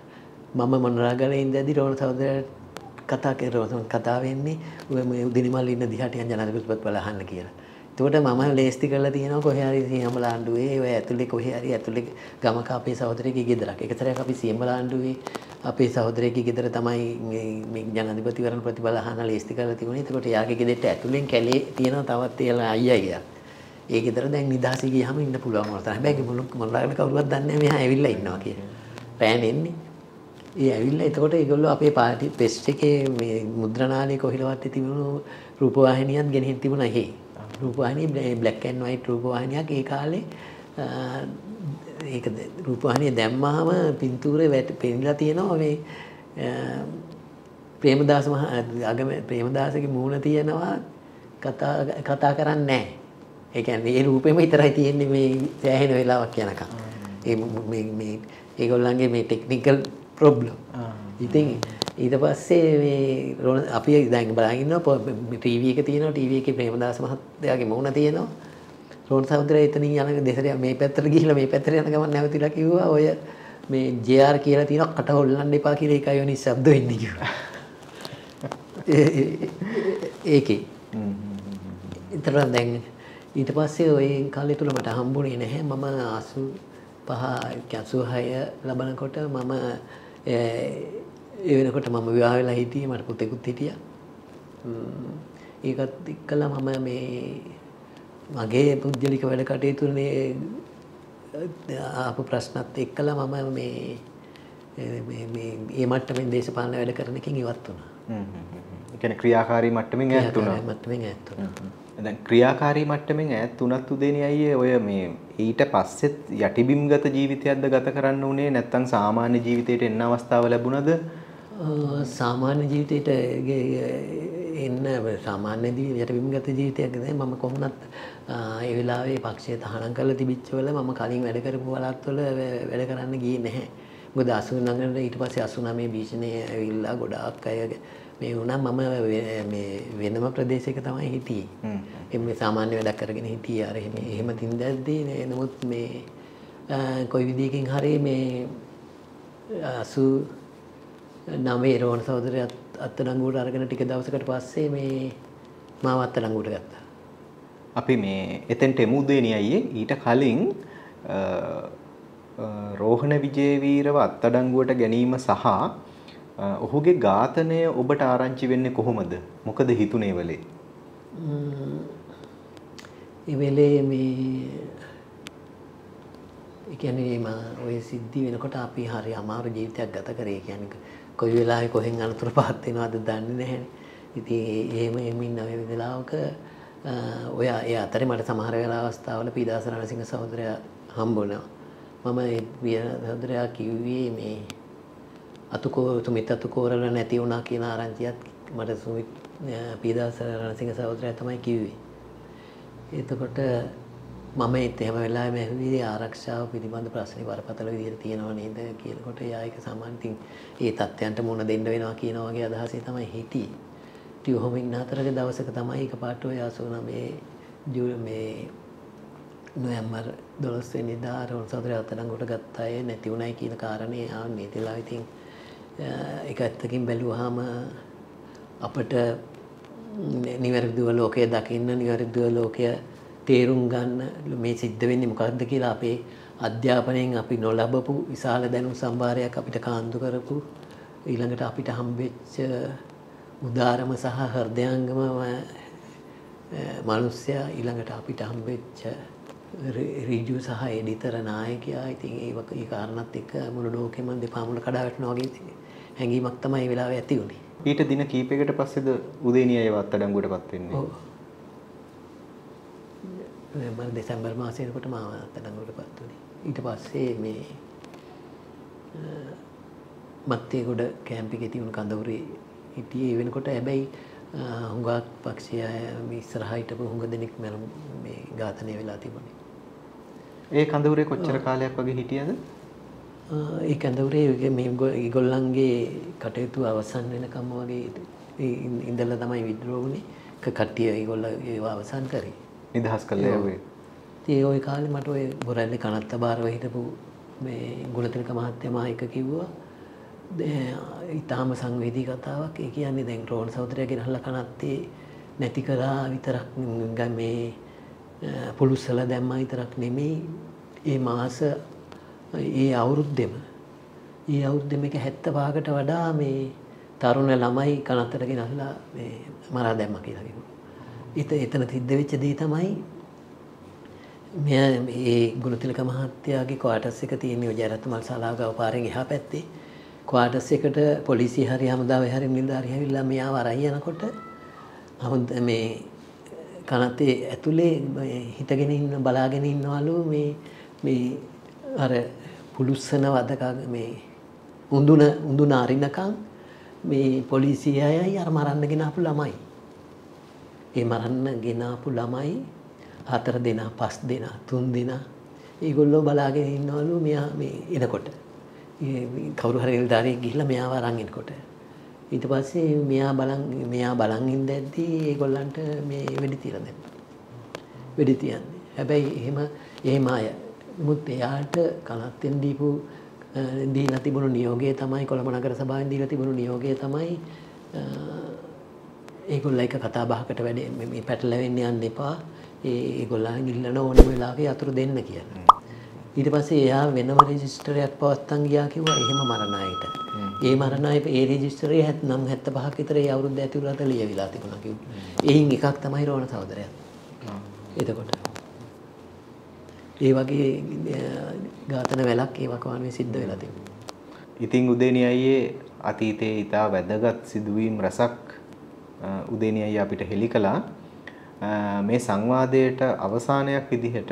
මම මොනරාගලේ ඉඳදී රෝණ සහෝදරයාට කතා කරනවා කතා වෙන්නේ ඔය මේ උදිනිමල් ඉන්න දිහාට යන ජනාධිපතිපත් බලහන්න කියලා. එතකොට මම ලේස්ති කරලා තියෙනවා කොහේ හරි සියඹලාණ්ඩුවේ ඔය ඇතුලේ කොහේ හරි ඇතුලේ ගමක අපේ සහෝදරයෙක්ගේ ගෙදරක්. එක සැරයක් අපි සියඹලාණ්ඩුවේ අපේ සහෝදරයෙක්ගේ ගෙදර තමයි මේ මේ ජනාධිපතිවරණ ප්‍රතිබල අහන ලේස්ති කරලා තිබුණේ. එතකොට යාගේ ගෙදරට ඇතුලෙන් කැලේ තියෙනවා තවත් එයාලා අයියා. ඒ ගෙදර දැන් නිදහසේ ගියාම ඉන්න පුළුවන් වුණා. හැබැයි මුළු මොනරාගල කවුරුවත් දන්නේ නැහැ මෙහා ඇවිල්ලා ඉන්නවා කියලා. පෑන් එන්නේ. ඒ ඇවිල්ලා එතකොට ඒගොල්ලෝ අපේ පාටි පෙස්ට් එකේ මේ මුද්‍රණාලයේ කොහිලවත් තිබුණු රූපවාහිනියක් ගෙනහින් තිබුණා එහෙ. රූපවාහිනිය බ්ලැක් ඇන්ඩ් වයිට් රූපවාහිනියක් ඒ කාලේ ඒක රූපවාහිනිය දැම්මාම පින්තූරේ වැට පෙන්නලා තියෙනවා මේ ප්‍රේමදාස මහ අගම ප්‍රේමදාසගේ මූණ තියෙනවා කතා කතා කරන්නේ නැහැ. ඒ කියන්නේ ඒ රූපෙම විතරයි තියෙන්නේ මේ සෑහෙන වෙලාවක් යනකම්. ඒ මේ මේ ඒගොල්ලන්ගේ මේ ටෙක්නිකල් ප්‍රොබ්ලම්. ඉතින් ඊට පස්සේ මේ අපි දැන් බලන් ඉන්නවා ටීවී එක තියෙනවා ටීවී එකේ ප්‍රේමදාස මහත්තයාගේ මූණ තියෙනවා. රෝණ සහෝදරයා එතනින් යන දෙසරේ මේ පැත්තට ගිහිල්ලා මේ පැත්තට යන ගමන් නැවතිලා කිව්වා ඔය මේ ජේ ආර් කියලා තියෙනවා කට හොල්ලන්න එපා කියලා ඒකයි වෙන ශබ්ද වෙන්නේ කිව්වා. ඒකේ. ඊතර දැන් ඊට පස්සේ ওই කාලය තුල මට හම්බුනේ නැහැ මම අසූ පහ අසූ හය ලබනකොට මම ඒ වෙනකොට මම විවාහ වෙලා හිටියේ මට පුතෙකුත් හිටියා. ඒකත් එක්කලා මම මේ මගේ පුද්ගලික වැඩ කටයුතුනේ ආපු ප්‍රශ්නත් එක්කලා මම මේ මේ මේ මේ මට්ටමින් දේශපාලන වැඩ කරන එකකින් ඉවත් වුණා. හ්ම් හ්ම්. ඒ කියන්නේ ක්‍රියාකාරී මට්ටමින් ඈත් වුණා. මට්ටමින් ඈත් වුණා. දැන් ක්‍රියාකාරී මට්ටමින් ඈත් වුණත් උදේනි අයියේ ඔය මේ ඊට පස්සෙත් යටිබිම්ගත ජීවිතයක්ද ගත කරන්න උනේ නැත්නම් සාමාන්‍ය ජීවිතයට එන්න අවස්ථාව ලැබුණද? සාමාන්‍ය ජීවිතයට එන්න සාමාන්‍ය යටිබිම්ගත ජීවිතයක් නෑ මම කොහොමවත් ඒ වෙලාවේ පක්ෂය තහනම් කරලා තිබිච්ච වල මම කලින් වැඩ කරපු පළාත්වල වැඩ කරන්න ගියේ නැහැ. මොකද අසූ නවයට ඊට පස්සේ අසූ නවයේ භීෂණය ඇවිල්ලා ගොඩාක් අය මේ වුණා මම මේ වෙනම ප්‍රදේශයක තමයි හිටියේ. හ්ම්. මේ සාමාන්‍ය වැඩක් කරගෙන හිටියේ අර එහෙම එහෙම තින්දැද්දී නමුත් මේ කොයි විදිහකින් හරි මේ අසූ නවයේ රෝණ සහෝදරයා අත්අඩංගුවට අරගෙන ටික දවසකට පස්සේ මේ මාව අත්අඩංගුවට ගත්තා. අපි මේ එතෙන්ට එමු දෙනිය අයියේ ඊට කලින් රෝහණ විජේවීරව අත්අඩංගුවට ගැනීම සහ ඔහුගේ ඝාතනය ඔබට ආරංචි වෙන්නේ කොහොමද? මොකද හිතුනේ වෙලේ? ඒ වෙලේ මේ ඒ කියන්නේ මම ওই සිද්ධි වෙනකොට අපි හරි අමාරු ජීවිතයක් ගත කරේ. කියන්නේ කොයි වෙලාවෙ කොහෙන් අනතුරු පහත් වෙනවද දන්නේ නැහැ. ඉතින් එහෙම එමින් නැවෙ වෙලාවක ඔය ඒ අතරේ මට සමහර වෙලාව අවස්ථාවල පීදාස රණසිංහ සහෝදරයා හම්බුණා. මම ඒ සහෝදරයා කිව්වේ මේ අතුකෝ සුමිත් අතුකෝරල නැති වුණා කියන ආරංචියත් මට සුමිත් පීදාස රණසිංහ සහෝදරයා තමයි කිව්වේ. එතකොට මම ඒත් එහෙම වෙලාවෙම ඇහුවේ ආරක්ෂාව පිළිබඳ ප්‍රශ්නේ බරපතල විදිහට තියෙනව නේද කියනකොට එයා ඒක සාමාන්‍ය ඉතින් ඒ තත්ත්වයන්ට මුහුණ දෙන්න වෙනවා කියන වගේ අදහසේ තමයි හිටියේ. ඉතින් ඔහොම ඉන්න අතරේ දවසක තමයි එකපාරට ඔය අසූ නවයේ මේ නොවැම්බර් දොළොස් වෙනිදා රෝණ සහෝදරයා අත්අඩංගුවට ගත්ත අය නැති උනායි කියන කාරණේ ආන්නේ. ඒතලා ඉතින් ඒක ඇත්තකින් බැලුවාම අපිට නිවැරදිව ලෝකය දකින්න නිවැරදිව ලෝකය තේරුම් ගන්න මේ සිද්ධ වෙන්නේ මොකක්ද කියලා අපේ අධ්‍යාපනයෙන් අපි නොලබපු විශාල දැනුම් සම්භාරයක් අපිට කාන්දු කරපු ඊළඟට අපිට හම්බෙච්ච උදාරම සහ හෘදයාංගම මිනිස්සයා ඊළඟට අපිට හම්බෙච්ච ඍජු සහ එඩිතර නායකයා ඉතින් ඒ කාරණාත් එක්ක මුළු ලෝකෙම දෙපා මුල කඩා වැටෙනවා වගේ හැඟීමක් තමයි මේ වෙලාවේ ඇති වුනේ. ඊට දින කීපයකට පස්සේද උදේනිය ඒව අත්අඩංගුවටපත් වෙන්නේ? ඔව්. මම දෙසැම්බර් මාසයේ කොට මාව අත්අඩංගුවටපත් වුණේ. ඊට පස්සේ මේ මත්තේගොඩ කැම්ප් එකේ තියුණු කඳවුරේ හිටියේ. ඒ වෙනකොට හැබැයි හුඟක් පක්ෂය ඉස්සරහා හිටපු හුඟ දෙනෙක් මේ ඝාතනය වෙලා තිබුණේ. ඒ කඳවුරේ කොච්චර කාලයක් වගේ හිටියද? ඒ කඳවුරේ මේ ඒගොල්ලන්ගේ කටයුතු අවසන් වෙනකම් වගේ ඉඳලා තමයි විද්‍රෝහ වුණේ. කට්ටිය ඒගොල්ලෝ ඒව අවසන් කරේ. නිදහස් කළේ ඔය. ඉතින් ওই කාලේ මට ඔය බොරැල්ලේ කනත්ත බාරව හිටපු මේ ගුණතිලක මහත්තයා මා එක කිව්වා ඉතාම සංවේදී කතාවක්. ඒ කියන්නේ දැන් රෝහණ සහෝදරයා ගෙනහලා කනත්තේ නැති කරා විතරක් මේ පුළුස්සලා දැම්මා විතරක් නෙමෙයි. ඒ මාස ඒ අවුරුද්දෙම ඒ අවුරුද්දෙම එක හැත්තෑ පහකට වඩා මේ තරුණ ළමයි කනත්තට ගෙනහලා මේ මරා දැම්මා කියලා කිව්වා. ඊට එතන සිද්ධ වෙච්ච දේ තමයි මෙයා මේ ගුණතිලක මහත්තයාගේ ක්වාටර්ස් එක තියෙන ජයරත්න මල් ශාලාව ගාව පාරෙන් එහා පැත්තේ ක්වාටර්ස් එකට පොලිසිය හරි හමුදාවේ හරි නිලධාරි ඇවිල්ලා මෙයාව අරන් යනකොට හමුද මේ කනත්තේ ඇතුලේ හිටගෙන ඉන්න බලාගෙන ඉන්නවලු මේ මේ අර පුලුස්සන වදක මේ උඳුන උඳුන අරිනකම් මේ පොලිසිය අයයි අර මරන්න ගෙන ආපු ළමයි. ඒ මරන්න ගෙන ආපු ළමයි හතර දෙනා පස් දෙනා තුන් දෙනා ඒගොල්ලෝ බලාගෙන ඉන්නවලු මෙයා මේ එනකොට. කවුරු හරි නිලධාරියෙක් ගිහිල්ලා මෙයාව අරන් එනකොට. ඊට පස්සේ මෙයා බලන් මෙයා බලන් ඉඳද්දී ඒගොල්ලන්ට මේ වෙඩි තියලා දැම්මා. වෙඩි තියන්නේ. හැබැයි එහෙම එහෙම අය මුත් එයාට කනත්තෙන් දීපු දීලා තිබුණු නියෝගය තමයි කොළඹ නගර සභාවෙන් දීලා තිබුණු නියෝගය තමයි ඒගොල්ලෝ එක කතා බහකට වැඩ මේ පැටලෙන්න යන්න එපා. ඒගොල්ලන් ඉල්ලන ඕනම වෙලාවක අතුරු දෙන්න කියලා. ඊට පස්සේ එයා වෙනම රෙජිස්ටරයක් පවත්තන් ගියා කිව්වා එහෙම මරණායට. ඒ මරණාය ඒ රෙජිස්ටරේ නම් හැත්තෑ පහක් විතර ඒ අවුරුද්ද ඇතුළත ලියවිලා තිබුණා කිව්වා. එයින් එකක් තමයි රෝණ සහෝදරයා. එතකොට ඒ වගේ ඝාතන වැලක් ඒ වකවානුවේ සිද්ධ වෙලා තිබුණා. ඉතින් උදේනි අයියේ අතීතයේ ඊටා වැදගත් සිදුවීම් රසක් උදේනි අයියා අපිට හෙළි කළා. මේ සංවාදයට අවසානයක් විදිහට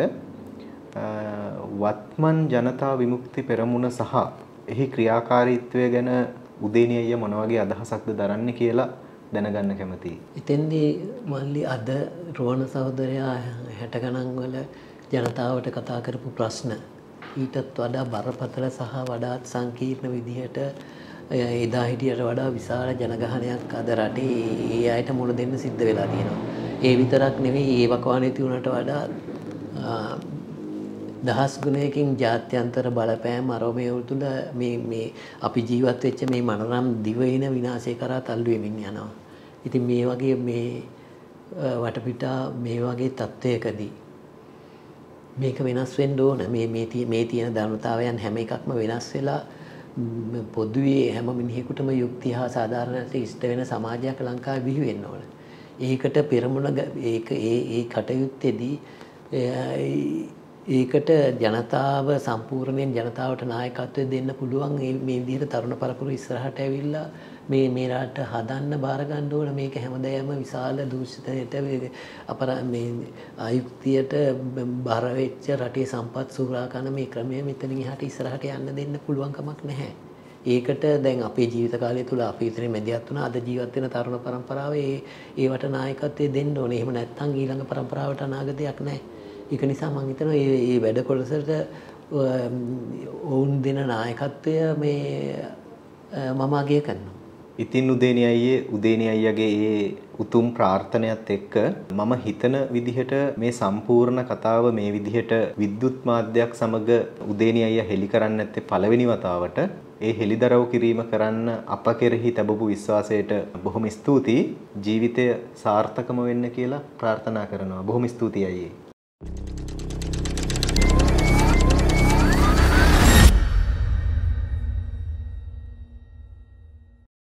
වත්මන් ජනතා විමුක්ති පෙරමුණ සහ එහි ක්‍රියාකාරීත්වය ගැන උදේනි අයියා මොන වගේ අදහසක්ද දරන්නේ කියලා දැනගන්න කැමතියි. එතෙන්දී මල්ලි අද රෝහණ සහෝදරයා හැට ගණන් වල ජනතාවට කතා කරපු ප්‍රශ්න ඊටත් වඩා බරපතල සහ වඩාත් සංකීර්ණ විදිහට එදා හිටියට වඩා විශාල ජනගහනයක් අද රටේ ඒ අයට මුණ දෙන්න සිද්ධ වෙලා තියෙනවා. ඒ විතරක් නෙවෙයි ඒ වකවානුවේ තියුණට වඩා දහස් ගුණයකින් ජාත්‍යන්තර බලපෑම් අරෝමයේ තුළ මේ මේ අපි ජීවත් වෙච්ච මේ මනරම් දිවයින විනාශය කරා තල්ලු වෙමින් යනවා. ඉතින් මේ වගේ මේ වටපිටා මේ වගේ තත්ත්වයකදී මේක වෙනස් වෙන්න ඕන. මේ මේ මේ තියෙන ධර්මතාවයන් හැම එකක්ම වෙනස් වෙලා පොදුවේ හැම මිනිහෙකුටම යුක්තිය හා සාධාරණයට ඉෂ්ට වෙන සමාජයක් ලංකාවේ බිහි වෙන්න ඕන. ඒකට පෙරමුණ ඒක ඒ ඒ කටයුත්තේදී ඒකට ජනතාව සම්පූර්ණයෙන් ජනතාවට නායකත්වය දෙන්න පුළුවන් මේ විදිහට තරුණ පරපුර ඉස්සරහට ඇවිල්ලා මේ මේ රට හදන්න බාර ගන්න ඕන. මේක හැමදාම විශාල දූෂිතයට අපර මේ ආයුක්තියට බර වෙච්ච රටේ සම්පත් සුරා කරන මේ ක්‍රමය මෙතනින් එහාට ඉස්සරහට යන්න දෙන්න පුළුවන් කමක් නැහැ. ඒකට දැන් අපේ ජීවිත කාලය තුල අපි ඉතින් මැදිහත් වුණා. අද ජීවත් වෙන තරුණ පරම්පරාව ඒ ඒවට නායකත්වය දෙන්න ඕනේ. එහෙම නැත්නම් ඊළඟ පරම්පරාවට අනාගතයක් නැහැ. ඒක නිසා මම හිතනවා මේ මේ වැඩ කොටසට ඔවුන් දෙන නායකත්වය මේ මම අගය කරනවා. ඉතින් උදේනි අයියේ උදේනි අයියාගේ ඒ උතුම් ප්‍රාර්ථනයත් එක්ක මම හිතන විදිහට මේ සම්පූර්ණ කතාව මේ විදිහට විද්‍යුත් මාධ්‍යයක් සමග උදේනි අයියා හෙළි කරන්නේ නැත්තේ පළවෙනි වතාවට. ඒ හෙළිදරව් කිරීම කරන්න අප කෙරෙහි තබපු විශ්වාසයට බොහොම ස්තුතියි. ජීවිතය සාර්ථකම වෙන්න කියලා ප්‍රාර්ථනා කරනවා. බොහොම ස්තුතියි අයියේ.